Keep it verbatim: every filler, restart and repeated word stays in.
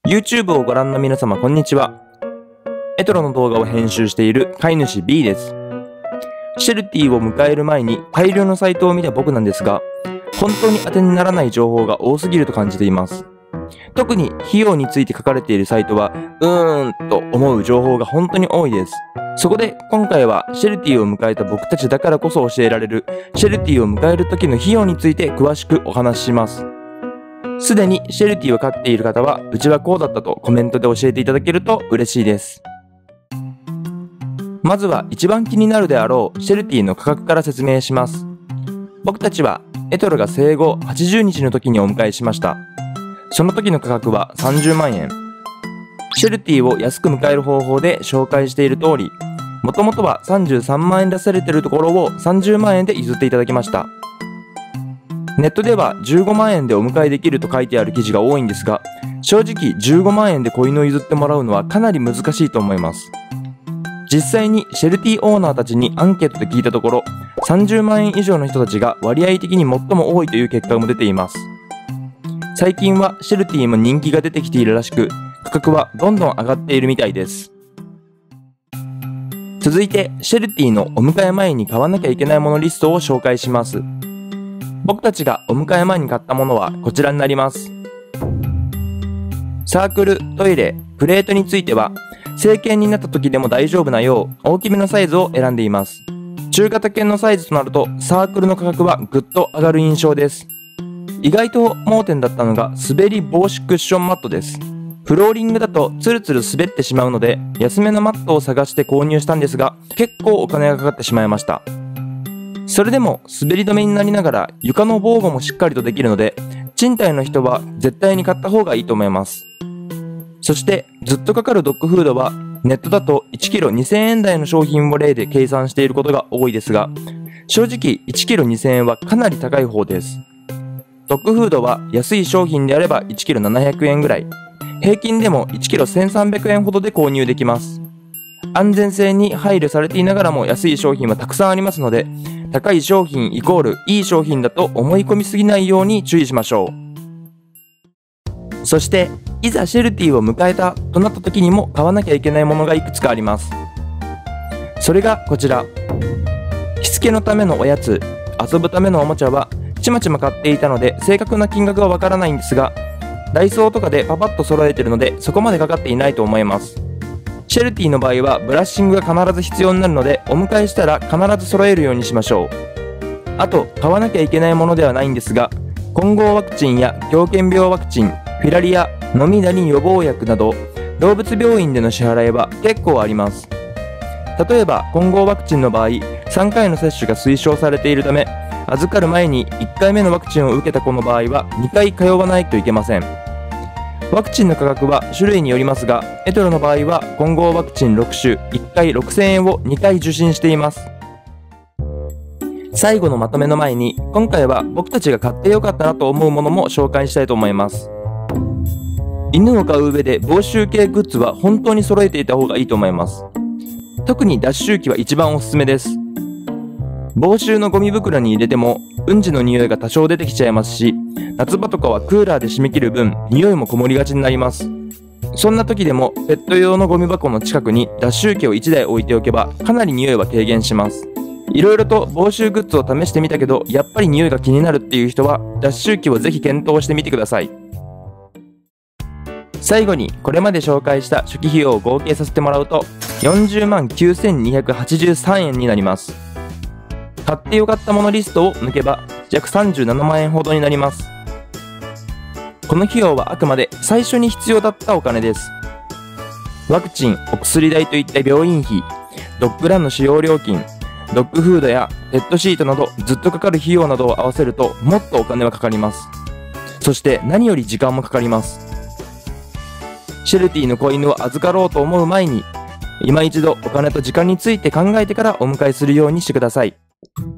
YouTube をご覧の皆様こんにちは。エトロの動画を編集している飼い主 B です。シェルティを迎える前に大量のサイトを見た僕なんですが、本当に当てにならない情報が多すぎると感じています。特に費用について書かれているサイトは、うーんと思う情報が本当に多いです。そこで今回はシェルティを迎えた僕たちだからこそ教えられるシェルティを迎える時の費用について詳しくお話しします。すでにシェルティを飼っている方は、うちはこうだったとコメントで教えていただけると嬉しいです。まずは一番気になるであろうシェルティの価格から説明します。僕たちはエトロが生後はちじゅうにちの時にお迎えしました。その時の価格はさんじゅうまんえん。シェルティを安く迎える方法で紹介している通り、もともとはさんじゅうさんまんえん出されているところをさんじゅうまんえんで譲っていただきました。ネットではじゅうごまんえんでお迎えできると書いてある記事が多いんですが、正直じゅうごまんえんで子犬を譲ってもらうのはかなり難しいと思います。実際にシェルティオーナーたちにアンケートで聞いたところ、さんじゅうまんえん以上の人たちが割合的に最も多いという結果も出ています。最近はシェルティも人気が出てきているらしく、価格はどんどん上がっているみたいです。続いて、シェルティのお迎え前に買わなきゃいけないものリストを紹介します。僕たちがお迎え前に買ったものはこちらになります。サークル、トイレ、プレートについては、成犬になった時でも大丈夫なよう大きめのサイズを選んでいます。中型犬のサイズとなるとサークルの価格はぐっと上がる印象です。意外と盲点だったのが滑り防止クッションマットです。フローリングだとツルツル滑ってしまうので安めのマットを探して購入したんですが、結構お金がかかってしまいました。それでも滑り止めになりながら床の防護もしっかりとできるので、賃貸の人は絶対に買った方がいいと思います。そしてずっとかかるドッグフードはネットだといちキロにせんえん台の商品を例で計算していることが多いですが、正直いちキロにせんえんはかなり高い方です。ドッグフードは安い商品であればいちキロななひゃくえんぐらい、平均でもいちキロせんさんびゃくえんほどで購入できます。安全性に配慮されていながらも安い商品はたくさんありますので、高い商品イコールいい商品だと思い込みすぎないように注意しましょう。そしていざシェルティを迎えたとなった時にも買わなきゃいけないものがいくつかあります。それがこちら。しつけのためのおやつ、遊ぶためのおもちゃはちまちま買っていたので正確な金額はわからないんですが、ダイソーとかでパパッと揃えてるのでそこまでかかっていないと思います。シェルティの場合はブラッシングが必ず必要になるので、お迎えしたら必ず揃えるようにしましょう。あと買わなきゃいけないものではないんですが、混合ワクチンや狂犬病ワクチン、フィラリア、飲みダニ予防薬など動物病院での支払いは結構あります。例えば混合ワクチンの場合、さんかいの接種が推奨されているため、預かる前にいっかいめのワクチンを受けた子の場合はにかい通わないといけません。ワクチンの価格は種類によりますが、エトロの場合は混合ワクチンろくしゅ、いっかいろくせんえんをにかい受診しています。最後のまとめの前に、今回は僕たちが買ってよかったなと思うものも紹介したいと思います。犬を飼う上で防臭系グッズは本当に揃えていた方がいいと思います。特に脱臭機は一番おすすめです。防臭のゴミ袋に入れてもうんちの匂いが多少出てきちゃいますし、夏場とかはクーラーで締め切る分匂いもこもりがちになります。そんな時でもペット用のゴミ箱の近くに脱臭機をいちだい置いておけばかなり匂いは軽減します。いろいろと防臭グッズを試してみたけどやっぱり匂いが気になるっていう人は脱臭機をぜひ検討してみてください。最後にこれまで紹介した初期費用を合計させてもらうとよんじゅうまんきゅうせんにひゃくはちじゅうさんえんになります。買ってよかったものリストを抜けば約さんじゅうななまんえんほどになります。この費用はあくまで最初に必要だったお金です。ワクチン、お薬代といった病院費、ドッグランの使用料金、ドッグフードやペットシートなどずっとかかる費用などを合わせるともっとお金はかかります。そして何より時間もかかります。シェルティの子犬を預かろうと思う前に、今一度お金と時間について考えてからお迎えするようにしてください。